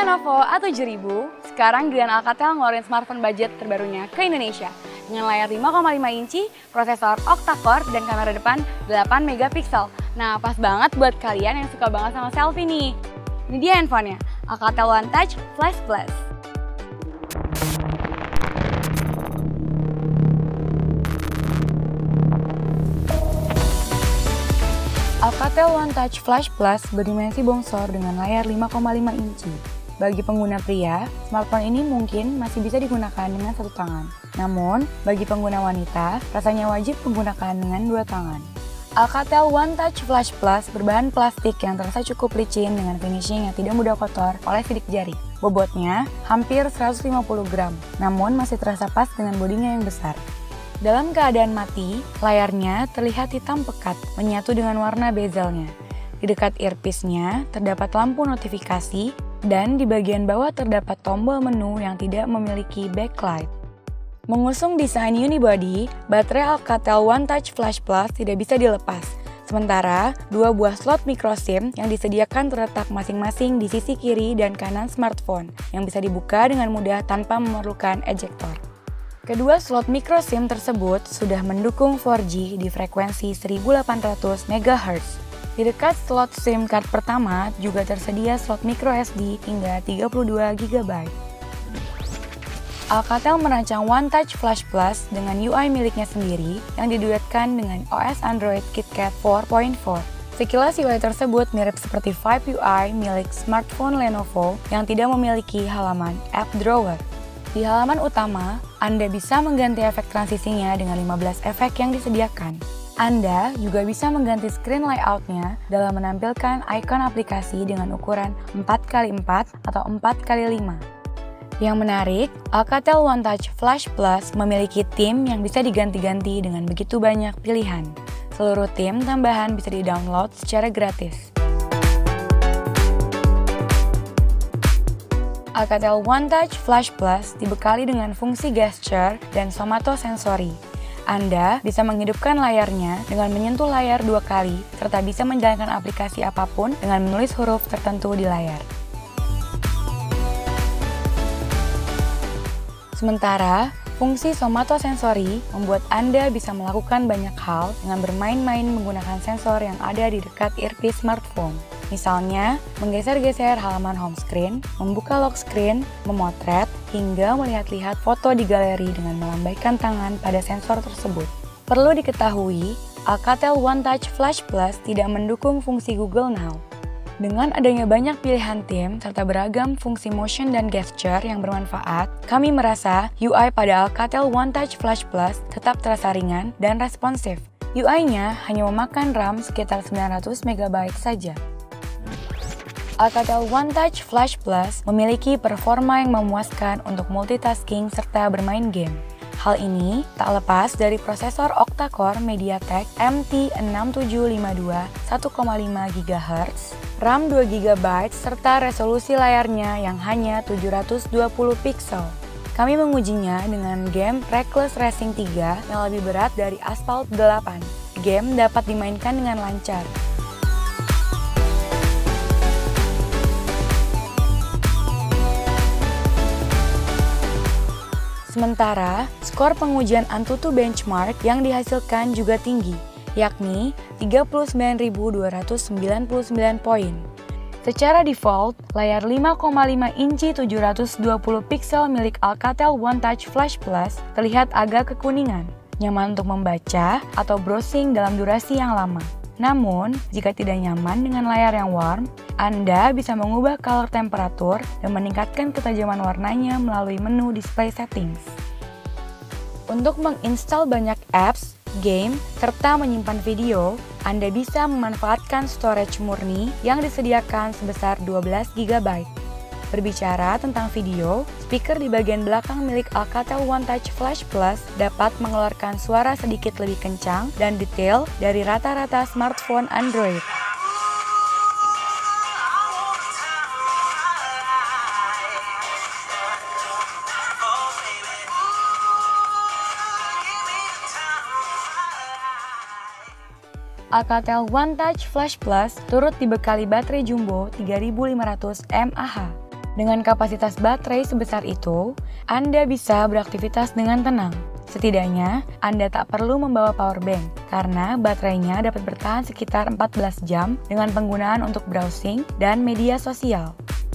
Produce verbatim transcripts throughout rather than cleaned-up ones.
Lenovo A tujuh ribu, sekarang Grand Alcatel ngeluarin smartphone budget terbarunya ke Indonesia. Dengan layar lima koma lima inci, prosesor octa-core, dan kamera depan delapan megapiksel. Nah, pas banget buat kalian yang suka banget sama selfie nih. Ini dia handphonenya, Alcatel One Touch Flash Plus. Alcatel One Touch Flash Plus berdimensi bongsor dengan layar lima koma lima inci. Bagi pengguna pria, smartphone ini mungkin masih bisa digunakan dengan satu tangan. Namun, bagi pengguna wanita, rasanya wajib menggunakan dengan dua tangan. Alcatel One Touch Flash Plus berbahan plastik yang terasa cukup licin dengan finishing yang tidak mudah kotor oleh sidik jari. Bobotnya hampir seratus lima puluh gram, namun masih terasa pas dengan bodinya yang besar. Dalam keadaan mati, layarnya terlihat hitam pekat menyatu dengan warna bezelnya. Di dekat earpiece-nya terdapat lampu notifikasi dan di bagian bawah terdapat tombol menu yang tidak memiliki backlight. Mengusung desain unibody, baterai Alcatel One Touch Flash Plus tidak bisa dilepas. Sementara, dua buah slot micro SIM yang disediakan terletak masing-masing di sisi kiri dan kanan smartphone yang bisa dibuka dengan mudah tanpa memerlukan ejector. Kedua slot micro SIM tersebut sudah mendukung empat G di frekuensi seribu delapan ratus megahertz. Di dekat slot SIM card pertama juga tersedia slot micro S D hingga tiga puluh dua giga byte. Alcatel merancang One Touch Flash Plus dengan U I miliknya sendiri yang diduetkan dengan O S Android KitKat empat titik empat. Sekilas U I tersebut mirip seperti Vibe U I milik smartphone Lenovo yang tidak memiliki halaman app drawer. Di halaman utama, Anda bisa mengganti efek transisinya dengan lima belas efek yang disediakan. Anda juga bisa mengganti screen layout-nya dalam menampilkan ikon aplikasi dengan ukuran empat kali empat atau empat kali lima. Yang menarik, Alcatel One Touch Flash Plus memiliki theme yang bisa diganti-ganti dengan begitu banyak pilihan. Seluruh theme tambahan bisa di-download secara gratis. Alcatel One Touch Flash Plus dibekali dengan fungsi gesture dan somatosensori. Anda bisa menghidupkan layarnya dengan menyentuh layar dua kali, serta bisa menjalankan aplikasi apapun dengan menulis huruf tertentu di layar. Sementara, fungsi somatosensori membuat Anda bisa melakukan banyak hal dengan bermain-main menggunakan sensor yang ada di dekat earpiece smartphone. Misalnya, menggeser-geser halaman home screen, membuka lock screen, memotret, hingga melihat-lihat foto di galeri dengan melambaikan tangan pada sensor tersebut. Perlu diketahui, Alcatel One Touch Flash Plus tidak mendukung fungsi Google Now. Dengan adanya banyak pilihan theme serta beragam fungsi motion dan gesture yang bermanfaat, kami merasa U I pada Alcatel One Touch Flash Plus tetap terasa ringan dan responsif. U I-nya hanya memakan RAM sekitar sembilan ratus mega byte saja. Alcatel One Touch Flash Plus memiliki performa yang memuaskan untuk multitasking serta bermain game. Hal ini tak lepas dari prosesor octa-core MediaTek M T enam tujuh lima dua satu koma lima gigahertz, RAM dua giga byte, serta resolusi layarnya yang hanya tujuh ratus dua puluh piksel. Kami mengujinya dengan game Reckless Racing tiga yang lebih berat dari Asphalt delapan. Game dapat dimainkan dengan lancar. Sementara, skor pengujian Antutu Benchmark yang dihasilkan juga tinggi, yakni tiga puluh sembilan ribu dua ratus sembilan puluh sembilan poin. Secara default, layar lima koma lima inci tujuh ratus dua puluh piksel milik Alcatel One Touch Flash Plus terlihat agak kekuningan, nyaman untuk membaca atau browsing dalam durasi yang lama. Namun, jika tidak nyaman dengan layar yang warm, Anda bisa mengubah color temperatur dan meningkatkan ketajaman warnanya melalui menu display settings. Untuk menginstal banyak apps, game, serta menyimpan video, Anda bisa memanfaatkan storage murni yang disediakan sebesar dua belas giga byte. Berbicara tentang video, speaker di bagian belakang milik Alcatel One Touch Flash Plus dapat mengeluarkan suara sedikit lebih kencang dan detail dari rata-rata smartphone Android. Alcatel One Touch Flash Plus turut dibekali baterai jumbo tiga ribu lima ratus mAh. Dengan kapasitas baterai sebesar itu, Anda bisa beraktivitas dengan tenang. Setidaknya, Anda tak perlu membawa power bank karena baterainya dapat bertahan sekitar empat belas jam dengan penggunaan untuk browsing dan media sosial.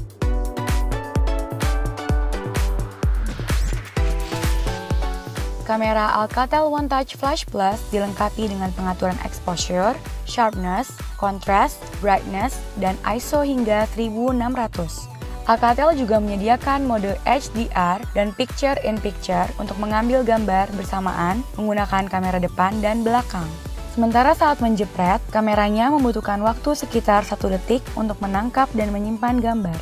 Kamera Alcatel One Touch Flash Plus dilengkapi dengan pengaturan exposure, sharpness, contrast, brightness, dan I S O hingga seribu enam ratus. Alcatel juga menyediakan mode H D R dan Picture in Picture untuk mengambil gambar bersamaan menggunakan kamera depan dan belakang. Sementara saat menjepret, kameranya membutuhkan waktu sekitar satu detik untuk menangkap dan menyimpan gambar.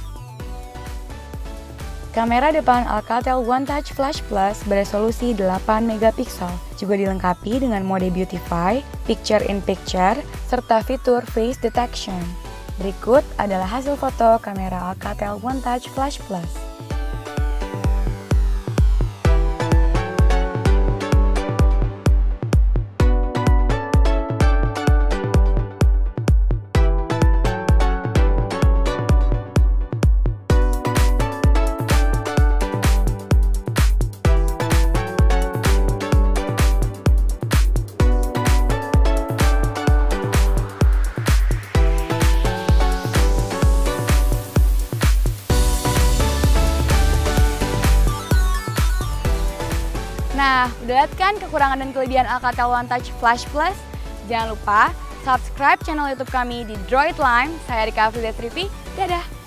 Kamera depan Alcatel One Touch Flash Plus beresolusi delapan megapiksel, juga dilengkapi dengan mode Beautify, Picture in Picture, serta fitur Face Detection. Berikut adalah hasil foto kamera Alcatel One Touch Flash Plus. Nah, udah lihat kan kekurangan dan kelebihan Alcatel One Touch Flash Plus? Jangan lupa subscribe channel YouTube kami di Droid Lime. Saya Rika Afrilia Trivi. Dadah!